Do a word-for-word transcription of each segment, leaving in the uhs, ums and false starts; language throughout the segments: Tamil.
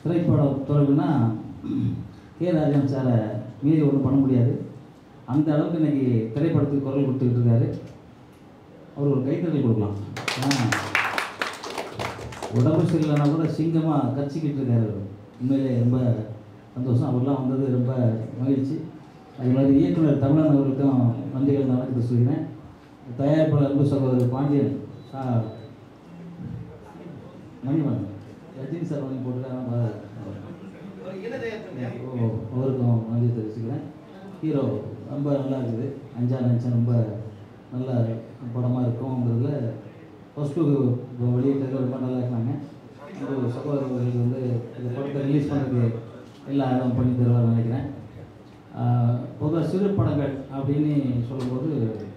திரைப்பட துறைவுனா கே ராஜன் சாரை மீறி ஒன்றும் பண்ண முடியாது. அந்த அளவுக்கு இன்றைக்கி திரைப்படத்துக்கு குரல் கொடுத்துக்கிட்டு இருக்காரு. அவர் ஒரு கைத்தறல் கொடுக்கலாம். உடம்பு சரியில்லைன்னா கூட சிங்கமாக கச்சிக்கிட்டு இருக்காரு. உண்மையிலே ரொம்ப சந்தோஷம். அவர்லாம் வந்தது ரொம்ப மகிழ்ச்சி. அது மாதிரி இயக்குனர் தமிழன் அவர்களுக்கும் நன்றிகள் நடக்குது சொல்கிறேன். தயாரிப்பாளர் அன்பு சகோதரர் பாண்டியன் சா மணிவன் ரஜினி சார் வாங்கி போட்டுருக்காங்க. ஓ அவருக்கும் நன்றி தெரிவிச்சுக்கிறேன். ஹீரோ ரொம்ப நல்லா இருக்குது. அஞ்சா நெஞ்சம் ரொம்ப நல்ல படமாக இருக்கும்ங்கிறதுல ஃபஸ்ட்டு இப்போ வெளியிட்டது ரொம்ப நல்லா இருக்காங்க. ஒரு சகோதரர்களுக்கு வந்து இந்த படத்தை ரிலீஸ் பண்ணுறதுக்கு எல்லா இடம் பண்ணி தருவார்னு நினைக்கிறேன். பொதுவாக சிறு படங்கள் அப்படின்னு சொல்லும்போது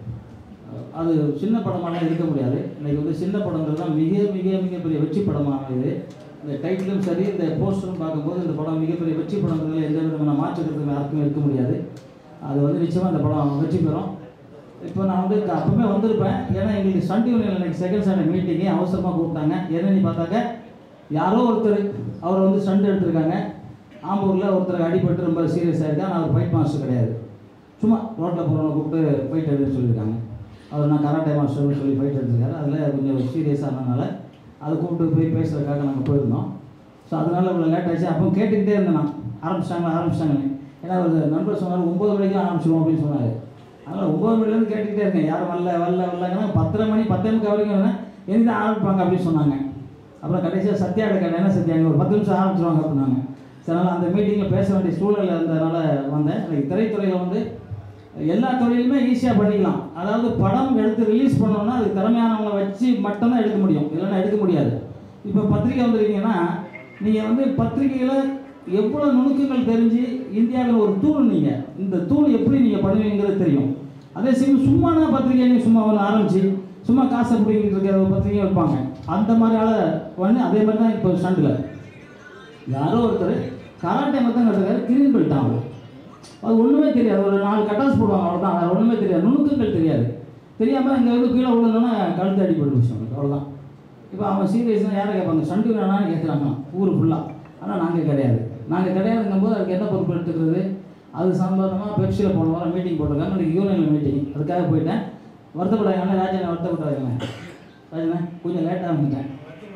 அது சின்ன படமாலாம் இருக்க முடியாது. இன்றைக்கி வந்து சின்ன படங்கள் தான் மிக மிக மிகப்பெரிய வெற்றி படமாக இது. இந்த டைட்டிலும் சரி, இந்த போஸ்டரும் பார்க்கும்போது இந்த படம் மிகப்பெரிய வெற்றி படங்கள் எந்த விதமான மாற்றுக்கிறது யாருக்கும் இருக்க முடியாது. அது வந்து நிச்சயமாக இந்த படம் வெற்றி பெறும். இப்போ நான் வந்து அப்பவுமே வந்திருப்பேன். ஏன்னா எங்களுக்கு சன் டிவியில் எனக்கு செகண்ட் சண்டே மீட்டிங்கு அவசரமாக கூப்பிட்டாங்க. என்னன்னு பார்த்தாக்க யாரோ ஒருத்தர் அவர் வந்து ஸ்டண்ட் எடுத்திருக்காங்க. ஆம்பூரில் ஒருத்தர் அடிபட்டு ரொம்ப சீரியஸாக இருக்கா. நான் அவர் ஃபைட் மாஸ்டர் கிடையாது, சும்மா ரோட்டில் போகிறவங்க கூப்பிட்டு ஃபைட் எடுத்துன்னு சொல்லியிருக்காங்க. அவர் நான் கராட்டே மாஸ்டர்னு சொல்லி ஃபைட் எடுத்திருக்காரு. அதில் கொஞ்சம் சீரியஸானதுனால அதை கூப்பிட்டு போய் பேசுகிறதுக்காக நாங்கள் போயிருந்தோம். ஸோ அதனால் இவ்வளோ லேட் ஆச்சு. அப்போ கேட்டுக்கிட்டே இருந்தேன் நான், ஆரம்பிச்சிட்டாங்களா ஆரம்பிச்சிட்டாங்கன்னு. ஏன்னா ஒரு நண்பர் சொன்னார் ஒம்பது மணிக்கு ஆரம்பிச்சிடுவோம் அப்படின்னு சொன்னார். அதனால் ஒம்பது மணிலேருந்து கேட்டுக்கிட்டே இருக்கேன், யாரும் வரல வரல வரலங்கன்னா பத்தரை மணி பத்தே முக்கால் வரைக்கும் எந்த ஆரம்பிப்பாங்க அப்படின்னு சொன்னாங்க. அப்புறம் கடைசியாக சத்யா எடுக்க என்ன சத்யாங்க ஒரு பத்து நிமிஷம் ஆரம்பிச்சிருவாங்க அப்படின்னாங்க. சரி, அதனால் அந்த மீட்டிங்கில் பேச வேண்டிய சூழல் இருந்ததுனால வந்தேன். எனக்கு திரைத்துறையில் வந்து எல்லா தொழிலுமே ஈஸியாக பண்ணிக்கலாம். அதாவது படம் எடுத்து ரிலீஸ் பண்ணோன்னா அது திறமையானவங்களை வச்சு மட்டும்தான் எடுக்க முடியும், இல்லைன்னா எடுக்க முடியாது. இப்போ பத்திரிக்கை வந்துருக்கீங்கன்னா நீங்கள் வந்து பத்திரிகையில் எவ்வளோ நுணுக்கங்கள் தெரிஞ்சு இந்தியாவில் ஒரு தூள், நீங்கள் இந்த தூள் எப்படி நீங்கள் பண்ணுவீங்கிறது தெரியும். அதே சமயம் சும்மானா பத்திரிகைன்னு சும்மா ஒன்று ஆரம்பித்து சும்மா காசை பிடிக்கிட்டு இருக்கிற ஒரு பத்திரிகை வைப்பாங்க. அந்த மாதிரி ஆளை வந்து அதே மாதிரி தான் இப்போ ஸ்டண்டில் யாரோ ஒருத்தர் கராட்டே மட்டும் கற்றுக்காரு, கிரீன் பெல்ட் ஆகும். அது ஒன்றுமே தெரியாது. ஒரு நாலு கட்டாஸ் போடுவாங்க, அவ்வளோதான். அது ஒன்றுமே தெரியாது, நுணுக்கங்கள் தெரியாது. தெரியாமல் இங்கே வந்து கீழே விழுந்தோன்னா கழுத்து அடிப்பட்டு விஷயம் அவ்வளோதான். இப்போ அவன் சீரியஸ்னால் யாரை கேட்பாங்க, ஸ்டண்டு வேணான்னு கேட்குறாங்க ஊர் ஃபுல்லாக. ஆனால் நாங்கள் கிடையாது. நாங்கள் கிடையாதுங்கும் போது அதுக்கு என்ன பொறுப்பு எடுத்துக்கிறது? அது சம்பந்தமாக பெப்சியில் போன வாரம் மீட்டிங் போட்டிருக்காங்க. எனக்கு யூனியனில் மீட்டிங், அதுக்காக போயிட்டேன். வருத்தப்படாங்க ராஜனை, வருத்தப்படாதுங்க ராஜனை, கொஞ்சம் லேட்டாக வந்துட்டேன்.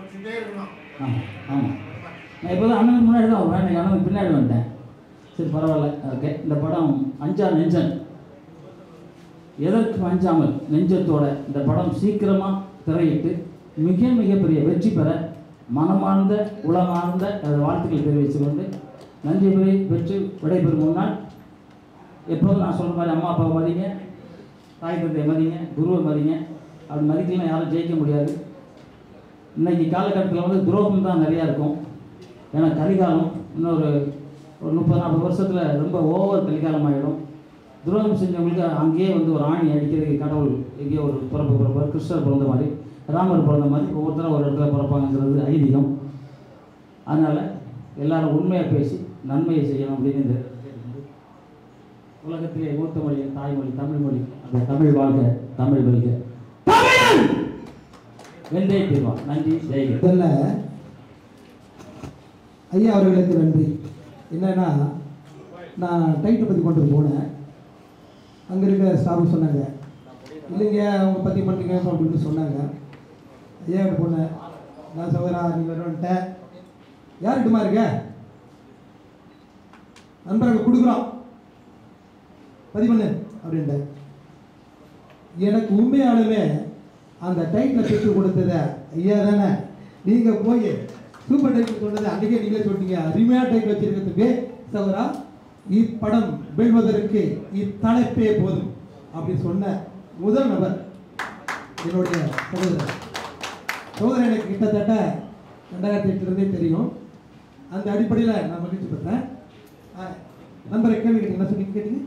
ஆமாம் ஆமாம் நான் இப்போ தான் அண்ணனுக்கு முன்னாடி தான் வருவேன், எனக்கு அண்ணனுக்கு பின்னாடி வந்துட்டேன். சரி பரவாயில்ல, ஓகே. இந்த படம் அஞ்சா நெஞ்சன், எதற்கும் அஞ்சாமல் நெஞ்சத்தோட இந்த படம் சீக்கிரமாக திரையிட்டு மிக மிகப்பெரிய வெற்றி பெற மனமார்ந்த உளமார்ந்த வாழ்த்துக்களை தெரிவித்து கொண்டு நன்றி பெறி பெற்று விடைபெறும் முன்னால் எப்போதும் நான் சொல்கிற மாதிரி அம்மா அப்பாவை மதிங்க, தாய் தந்தையை மதிங்க, குருவை மதிங்க. அப்படி மதிக்கலாம் யாரும் ஜெயிக்க முடியாது. இன்றைக்கி காலகட்டத்தில் வந்து துரோகம் தான் நிறையா இருக்கும். ஏன்னா கலிகாலம் இன்னொரு ஒரு முப்பது நாற்பது வருஷத்தில் ரொம்ப ஓவர் கலிகாலம் ஆகிடும். துரோகம் செஞ்சவங்களுக்கு அங்கேயே வந்து ஒரு ஆணி அடிக்கிறதுக்கு கடவுள் எங்கேயோ ஒரு பிறப்பு பிறப்பார். கிருஷ்ணர் பிறந்த மாதிரி, ராமர் பிறந்த மாதிரி ஒவ்வொருத்தரும் ஒரு இடத்துல பிறப்பாங்கிறது ஐதீகம். அதனால் எல்லாரும் உண்மையாக பேசி நன்மையை செய்யணும் அப்படின்னு இந்த உலகத்திலே மூத்த மொழி தாய்மொழி தமிழ் மொழி. அந்த தமிழ் வாழ்க, தமிழ் வெல்க, தமிழ் வெந்தே தீர்வா. நன்றி, ஜெய்க. ஐயா அவர்களுக்கு நன்றி. என்னன்னா, நான் டைட்டை பற்றி கொண்டு போனேன். அங்கே இருக்க ஸ்டாஃப் சொன்னாங்க, இல்லைங்க அவங்க பற்றி பண்ணுறீங்க அப்படின்னு சொன்னாங்க. ஐயா கிட்ட போனேன், நான் சகோதரா நீ வரவன்ட்டேன், யார்கிட்டமா இருக்க நண்பர்கள் கொடுக்குறோம் பதிவு பண்ணு அப்படின்ட்டு. எனக்கு உண்மையாலுமே அந்த டைட்டில் பெற்று கொடுத்தத ஐயா தானே, நீங்கள் போய் சூப்பர் டைட்டில் சொன்னது அன்றைக்கே நீங்களே சொல்லிட்டீங்க. அருமையாக டைட்டில் வச்சிருக்கிறதுக்கு சகோதரா இப்படம் வெல்வதற்கு இத்தலைப்பே போதும் அப்படி சொன்ன முதல் நபர் என்னுடைய சகோதரர். சகோதரர் எனக்கு கிட்டத்தட்ட ரெண்டாயிரத்தி எட்டுலேருந்தே தெரியும். அந்த அடிப்படையில் நான் மகிழ்ச்சி பெற்றேன். நண்பரை கேள்வி கேட்டீங்க, என்ன சொல்லி கேட்டீங்க?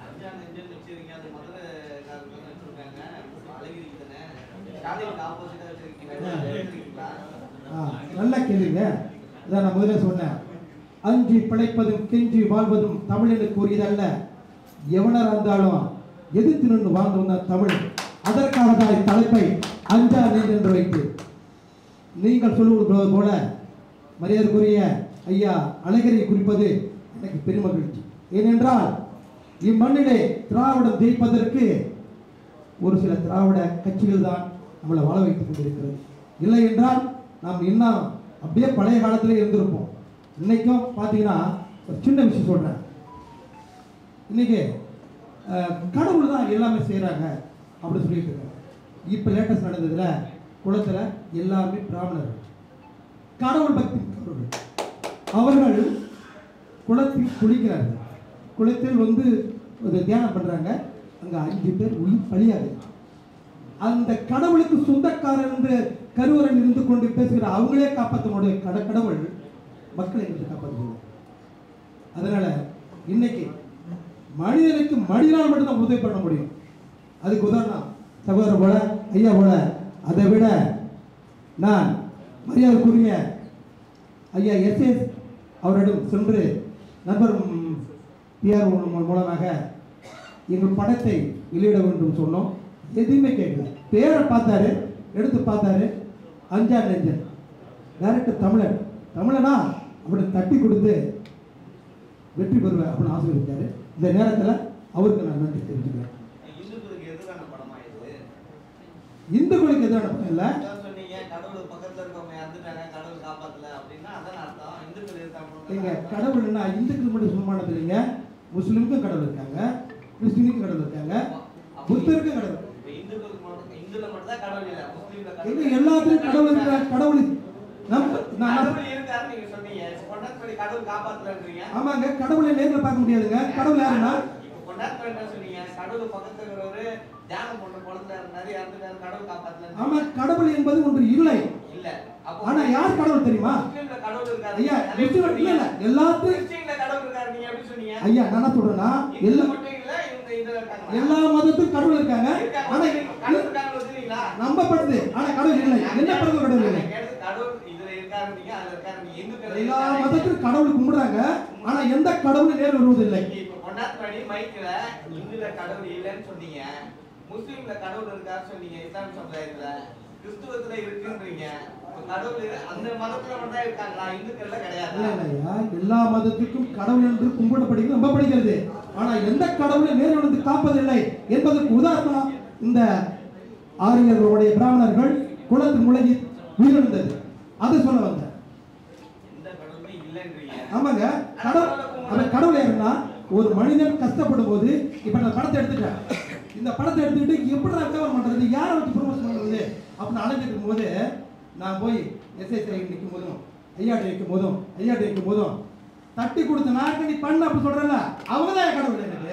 நல்ல கேள்விங்க. இதை நான் முதல்ல சொன்னேன். அஞ்சி பிழைப்பதும் கெஞ்சி வாழ்வதும் தமிழனுக்கு உரியதல்ல, எவனாக இருந்தாலும் எதிர்த்து நின்று வாழ்ந்தவன் தான் தமிழ். அதற்காக தான் இத்தலைப்பை அஞ்சா நெஞ்சு என்று வைத்து நீங்கள் சொல்லுவது போல மரியாதைக்குரிய ஐயா அழகரை குறிப்பது எனக்கு பெருமகிழ்ச்சி. ஏனென்றால் இம்மண்ணிலே திராவிடம் ஜெயிப்பதற்கு ஒரு சில திராவிட கட்சிகள் தான் நம்மளை வாழ வைத்துக் கொண்டிருக்கிறது. இல்லை என்றால் நாம் இன்னும் அப்படியே பழைய காலத்திலே இருந்திருப்போம். இன்னைக்கும் பார்த்தீங்கன்னா ஒரு சின்ன விஷயம் சொல்கிறேன். இன்னைக்கு கடவுள் தான் எல்லாமே செய்கிறாங்க அப்படின்னு சொல்லிட்டு இருக்காங்க. இப்போ லேட்டஸ்ட் நடந்ததுல குளத்தில் எல்லாமே பிராமணர்கள், கடவுள் பக்தி அவர்கள் குளத்தில் குளிக்கிறார்கள். குளத்தில் வந்து ஒரு தியானம் பண்ணுறாங்க. அங்கே அஞ்சு பேர் உயிர் பலியாது. அந்த கடவுளுக்கு சொந்தக்காரர் என்று கருவறையில் இருந்து கொண்டு பேசுகிற அவங்களே காப்பாற்றக்கூடிய கட கடவுள் மக்களை என்று காப்பாற்றுகிறார். அதனால இன்னைக்கு மனிதனுக்கு மனிதனால் மட்டும்தான் உதவி பண்ண முடியும். அதுக்கு உதாரணம் சகோதரர் போல ஐயா போல. அதை விட நான் மரியாதைக்குரிய ஐயா எஸ்எஸ் அவரிடம் சென்று நண்பர் பிஆர் மூலமாக எங்கள் படத்தை வெளியிட வேண்டும் சொன்னோம். எதுவுமே கேட்கல. பேரை பார்த்தாரு, எடுத்து பார்த்தாரு, அஞ்சா நெஞ்சன் டைரக்டர் தமிழன் தமிழனா அப்படி தட்டி கொடுத்து வெற்றி பெறுவேன் அப்படின்னு ஆசீர்வதித்தாரு. இந்த நேரத்தில் அவருக்கு நான் நன்றி தெரிஞ்சுக்கிறேன். இந்துக்களுக்கு எதிரான படம் இல்லை. எங்க கடவுள்னா இந்துக்கள் மட்டும் சும்மானது இல்லைங்க. முஸ்லிமுக்கும் கடவுள் இருக்காங்க, கிறிஸ்டினுக்கும் கடவுள் இருக்காங்க, புத்தருக்கும் கடவுள். எல்லாத்துக்கும் கடவுள் இருக்கிற கடவுள் ஆமாங்க. கடவுளை நேரில் பார்க்க முடியாதுங்க. கடவுள் யாருன்னா ஆமா, கடவுள் என்பது ஒன்று இல்லை. ஆனா யார் கடவுள் தெரியுமா? ஐயா எல்லாத்துக்கும் ஐயா நான் சொல்றேன்னா எல்லா மதத்துக்கும் கடவுள் இருக்காங்க. ஆனா நம்பப்படுது. ஆனா கடவுள் இல்லை. என்ன பிறகு கடவுள் இல்லை. எல்லா மதத்துக்கும் கடவுள் கும்பிடுறாங்க. ஆனா எந்த கடவுளும் நேர் வருவதில்லை. கடவுள் இல்லைன்னு சொன்னீங்க, முஸ்லீம்ல கடவுள் இருக்காரு சொன்னீங்க, இஸ்லாம் சமுதாயத்துல கிறிஸ்துவத்துல இருக்குன்றீங்க. எல்லா மதத்துக்கும் கடவுள் என்று கும்பிடப்படுகிறது, நம்பப்படுகிறது. ஆனா எந்த கடவுளை நேரிலிருந்து காப்பதில்லை என்பதற்கு உதாரணம் இந்த ஆரியர்களுடைய பிராமணர்கள் குளத்தில் முழங்கி உயிரிழந்தது. அதை சொல்ல வந்த ஆமாங்க. கடவுள் கடவுள் யாருன்னா ஒரு மனிதன் கஷ்டப்படும் போது இப்ப நான் படத்தை எடுத்துட்டேன். இந்த படத்தை எடுத்துக்கிட்டு எப்படி ரெக்கவர் பண்றது, யாரை வச்சு ப்ரொமோஷன் பண்றது அப்படின்னு அழைச்சிட்டு இருக்கும் போது நான் போய் எஸ்ஐ நிற்கும் போதும் ஐயாட்டி வைக்கும் போதும் ஐயாட்டி வைக்கும் போதும் தட்டி கொடுத்த நாக்கு நீ பண்ண அப்படி சொல்றல அவங்க தான் கடவுள். எனக்கு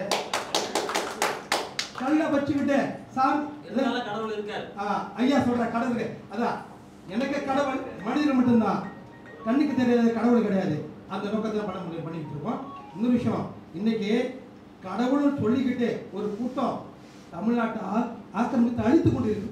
கல்ல வச்சுக்கிட்டு சாமி கடவுள் இருக்காரு. ஐயா சொல்ற கடவுள் அதான் எனக்கு கடவுள் மனிதன் மட்டும்தான், கண்ணுக்கு தெரியாத கடவுள் கிடையாது. அந்த நோக்கத்தை படம் பண்ணிக்கிட்டு இருக்கோம். இன்னொரு விஷயம், இன்னைக்கு கடவுள்னு சொல்லிக்கிட்டு ஒரு கூட்டம் தமிழ்நாட்டை ஆக்கிரமித்து அழித்து கொண்டு இருக்கு.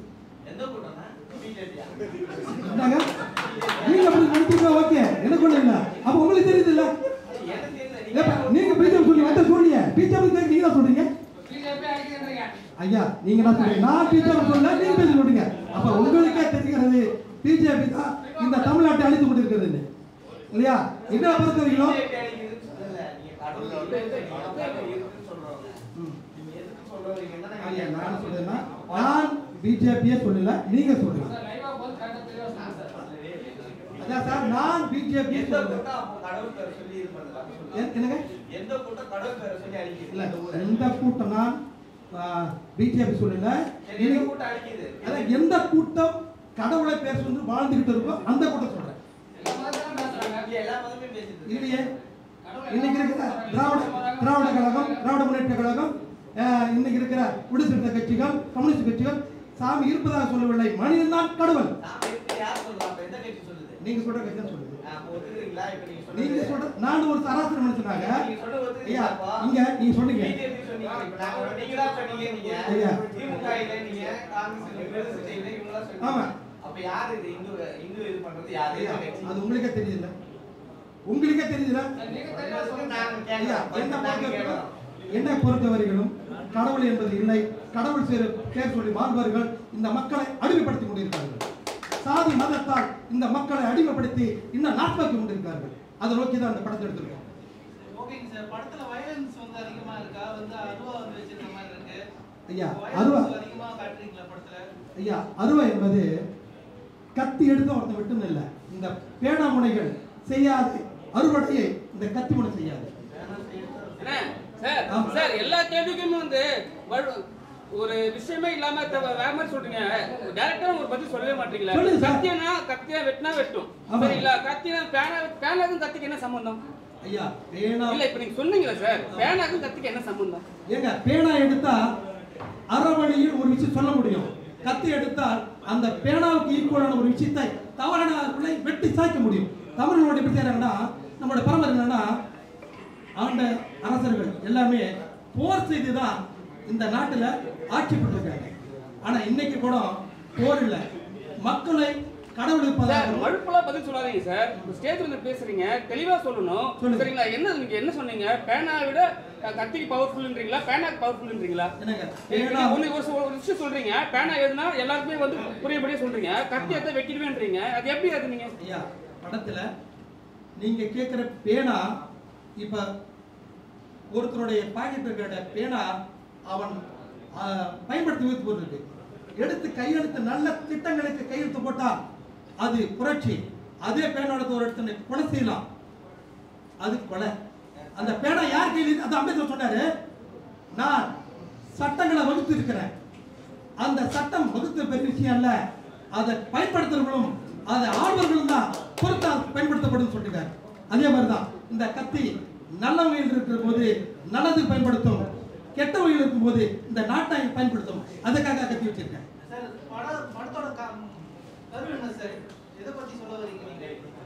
நீங்க அப்படி நினைச்சீங்க ஓகே, எனக்கு ஒண்ணு இல்ல. அப்ப உங்களுக்கு தெரியுது இல்ல, நீங்க பிஜேபி சொல்லி வந்து சொல்றீங்க, பிஜேபி நீங்க தான் சொல்றீங்க. ஐயா நீங்க என்ன சொல்றீங்க, நான் பிஜேபி சொல்லல, நீங்க பேசி சொல்றீங்க. அப்ப உங்களுக்கே தெரிகிறது பிஜேபி தான் இந்த தமிழ்நாட்டை அழித்து கொண்டு இருக்கிறது இல்லையா? என்ன பொறுத்த வரைக்கும் நான் சொல்றேன்னா நான் பிஜேபியே சொல்லல, நீங்க சொல்றீங்க. அதான் சார் நான் பிஜேபி என்னங்க எந்த கூட்டம் கடவுள் பேரை சொல்லி அழிக்குது? எந்த கூட்டம் நான் பிஜேபி சொல்லல, அதான் எந்த கூட்டம் கடவுளை பேர் சொல்லி வாழ்ந்துகிட்டு இருக்கோ அந்த கூட்டம் சொல்றேன். இல்லையே, இன்னைக்கு இருக்கிற திராவிட திராவிட கழகம், திராவிட முன்னேற்ற கழகம், இன்னைக்கு இருக்கிற விடுதலை கட்சிகள், கம்யூனிஸ்ட் கட்சிகள் சாமி இருப்பதாக சொல்லவில்லை, மனிதன் தான் கடவுள். நீங்க சொல்ற கட்சி சொல்லுங்க. நீங்க சொல்ற நான் ஒரு சராசரி மனுஷனாக ஐயா இங்க நீங்க சொன்னீங்க ஆமா. அப்ப யாரு இது இந்து இந்து இது பண்றது யாரு? அது உங்களுக்கே தெரியுதுல, உங்களுக்கே தெரியுதுல. என்னை பொறுத்தவரையிலும் கடவுள் என்பது இல்லை. கடவுள் பேர் சொல்லி வாழ்வார்கள் இந்த மக்களை அடிமைப்படுத்திக் கொண்டிருக்கிறார்கள். சாதி மதத்தால் இந்த மக்களை அடிமைப்படுத்தி இன்னும் நாட்பாக்கி கொண்டிருக்கிறார்கள். அதை நோக்கி தான் அந்த படத்தை எடுத்துருக்கோம். ஓகேங்க சார். படத்துல வயலன்ஸ் வந்து அதிகமா இருக்கா? வந்து அருவா வந்து வச்சிருக்க மாதிரி இருக்கு. ஐயா அருவா அதிகமா காட்டுறீங்களா படத்துல? ஐயா அருவா என்பது கத்தி எடுத்து ஒருத்தன் விட்டுன்னு இல்லை. இந்த பேனா முனைகள் செய்யாது அறுவடையை இந்த கத்தி முனை செய்யாது. சார் சார் எல்லா கேள்விக்குமே வந்து ஒரு விஷயமே இல்லாம வேற மாதிரி சொல்றீங்க. டைரக்டா ஒரு பதில் சொல்லவே மாட்டீங்களா? கத்தியனா கத்தியா வெட்டினா வெட்டும் சரிங்களா? கத்தினா பேனா பேனாக்கும் கத்திக்கு என்ன சம்பந்தம்? ஐயா பேனா இல்ல இப்ப நீங்க சொன்னீங்களா சார் பேனாக்கும் கத்திக்கு என்ன சம்பந்தம்? ஏங்க பேனா எடுத்தா அறவழியில் ஒரு விஷயம் சொல்ல முடியும். கத்தி எடுத்தால் அந்த பேனாவுக்கு ஈக்குவலான ஒரு விஷயத்தை தவறான வெட்டி சாய்க்க முடியும். தமிழ் எப்படி செய்யறாங்கன்னா நம்மளோட பரம்பரை என்னன்னா ஆண்ட அரசர்கள் எல்லாமே போர் செய்து தான் இந்த நாட்டில் ஆட்சி பண்ணிருக்காங்க. ஆனா இன்னைக்கு கூட போர் இல்லை, மக்களை கடவுளுக்கு மழுப்பெல்லாம் பதில் சொல்லாதீங்க சார். ஸ்டேஜ்ல இருந்து பேசுறீங்க, தெளிவா சொல்லணும் சரிங்களா? என்ன நீங்க என்ன சொன்னீங்க? பேனா விட கத்திக்கு பவர்ஃபுல்ன்றீங்களா பேனாக்கு பவர்ஃபுல்ன்றீங்களா? ஒன்னு ஒரு விஷயம் சொல்றீங்க, பேனா எதுனா எல்லாருக்குமே வந்து புரியபடியே சொல்றீங்க, கத்தி எதை வெட்டிடுவேன்றீங்க. அது எப்படி அது நீங்க? ஐயா படத்துல நீங்க கேட்கிற பேனா இப்ப ஒருத்தருடைய பாக்கெட் இருக்கிற பேனா அவன் பயன்படுத்தி வைத்து போட்டு எடுத்து கையெழுத்து நல்ல திட்டங்களுக்கு கையெழுத்து போட்டால் அது புரட்சி. அதே பேனோட ஒரு இடத்துல கொலை செய்யலாம், அது கொலை. அந்த பேனா யார் கையில்? அது அம்பேத்கர் சொன்னாரு, நான் சட்டங்களை வகுத்து இருக்கிறேன். அந்த சட்டம் வகுத்த பெரிய விஷயம் அல்ல, அதை பயன்படுத்துறவங்களும் அதை ஆழ்வர்களும் தான் பொறுத்தா பயன்படுத்தப்படும் சொல்லிருக்காரு. அதே மாதிரிதான் இந்த கத்தி நல்ல வகையில் இருக்கிற போது நல்லது பயன்படுத்தும், கெட்ட வகையில் இருக்கும் போது இந்த நாட்டை பயன்படுத்தும். அதுக்காக கத்தி வச்சிருக்கேன். சார் படத்தோட கரு என்ன சார்? எதை பத்தி சொல்ல வரீங்க நீங்க?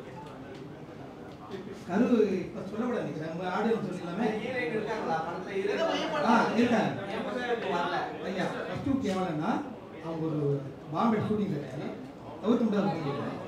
கரு இப்ப சொல்லக்கூடாது நினைக்கிறேன். உங்க ஆடியன்ஸ் சொல்லிக்கலாமே. ஹீரோயின் இருக்காங்களா படத்துல? எதை ஆ மையப்படுத்தி இருக்காங்க. வரல ஐயா ஃபர்ஸ்ட் கேவலன்னா அவங்க ஒரு பாம்பே ஷூட்டிங் இருக்காங்க, தவிர்த்து முடியாது.